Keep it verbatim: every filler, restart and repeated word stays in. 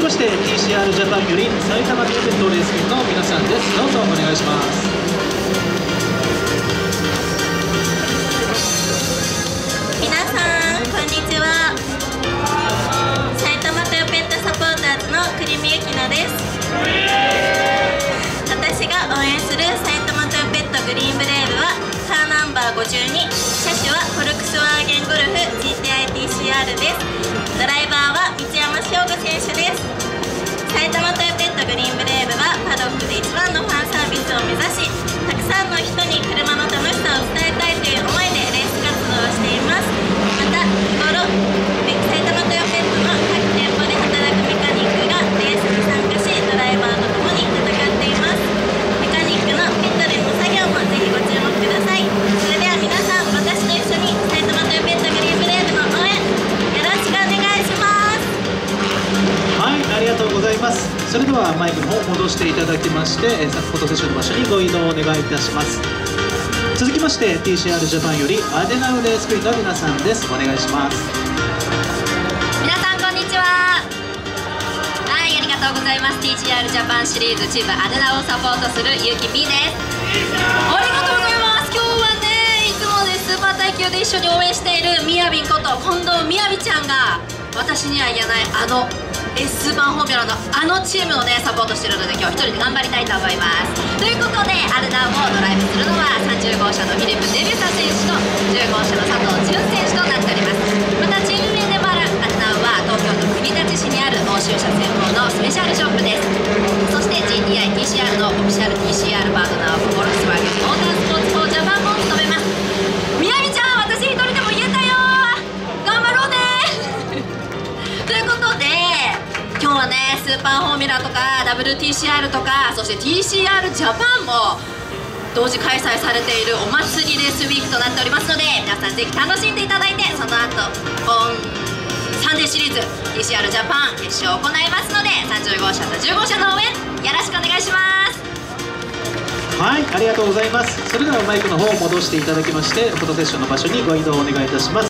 きまして ティーシーアール ジャパンより埼玉県鉄道レース部の皆さんです。どうぞお願いします。 皆さんこんにちは。埼玉トヨペットサポーターズの栗見ゆきなです。私が応援する埼玉トヨペットグリーンブレーブはカーナンバーごじゅうに、車種はフォルクスワーゲンゴルフ ジーティーアイティーシーアール です。ドライバーは道山翔吾選手です。埼玉トヨペットグリーンブレーブはパドックで一番のファンサービスを目指し、たくさんの人に車の楽しさを伝えたいという思いでレース活動をしています。また日頃埼玉トヨペットの各店舗で働くメカニックがレースに参加し、ドライバーと共に戦っています。メカニックのピットでの作業もぜひご注目ください。それでは皆さん、私と一緒に埼玉トヨペットグリーンブレーブの応援よろしくお願いします。 はい、ありがとうございます。それではマイクの方を戻していただきまして、フォトセッションの場所にご移動をお願いいたします。続きまして ティーシーアール ジャパンよりアデナウレースクイーンの皆さんです。お願いします。 皆さんこんにちは。はい、ありがとうございます。 ティーシーアール ジャパンシリーズチームアデナをサポートするゆきみです。ありがとうございます。今日はね、いつもねスーパー耐久で一緒に応援しているみやびんこと近藤みやびちゃんが、私には言えないあの エス バンフォーミュラのあのチームをねサポートしてるので、今日一人で頑張りたいと思います。ということでアデナをドライブするのはさんじゅう号車のフィリップ・デビュサ選手とじゅう号車の佐藤純選手となっております。またチーム名でもあるアデナは東京都国立市にある欧州車専門のスペシャルショップです。そして ジーティーアイティーシーアール のオフィシャル ティーシーアール パートナーをフォルクスワーゲンモータースポーツフォージャパンも務めます。みやびちゃん、私一人でも言えたよ。頑張ろうねということで今日はね、スーパーフォーミュラとか ダブリューティーシーアール とか、そして ティーシーアール ジャパンも同時開催されているお祭りレースウィークとなっておりますので、皆さんぜひ楽しんでいただいて、その後本サンデーシリーズ ティーシーアール ジャパン決勝を行いますので、さんじゅう号車とじゅう号車の応援よろしくお願いします。 はい、ありがとうございます。それではマイクの方を戻していただきまして、フォトセッションの場所にご移動をお願いいたします。